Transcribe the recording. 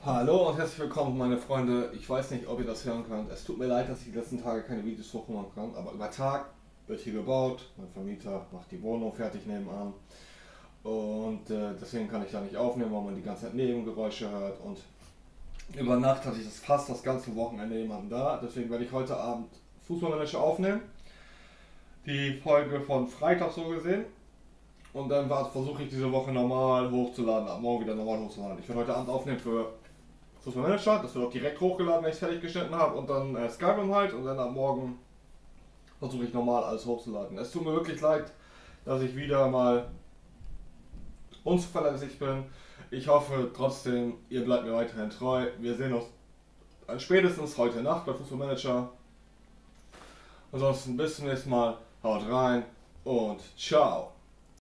Hallo und herzlich willkommen, meine Freunde. Ich weiß nicht, ob ihr das hören könnt. Es tut mir leid, dass ich die letzten Tage keine Videos hochmachen kann, aber über Tag wird hier gebaut. Mein Vermieter macht die Wohnung fertig nebenan. Und deswegen kann ich da nicht aufnehmen, weil man die ganze Zeit Nebengeräusche hört. Und über Nacht hatte ich fast das ganze Wochenende jemanden da. Deswegen werde ich heute Abend Fußballmanager aufnehmen. Die Folge von Freitag so gesehen. Und dann versuche ich diese Woche normal hochzuladen, ab morgen wieder normal hochzuladen. Ich werde heute Abend aufnehmen für Fußballmanager, das wird auch direkt hochgeladen, wenn ich es fertig geschnitten habe, und dann Skyrim halt, und dann ab morgen versuche ich normal alles hochzuladen. Es tut mir wirklich leid, dass ich wieder mal unzuverlässig bin. Ich hoffe trotzdem, ihr bleibt mir weiterhin treu. Wir sehen uns spätestens heute Nacht bei Fußballmanager. Ansonsten bis zum nächsten Mal, haut rein und ciao.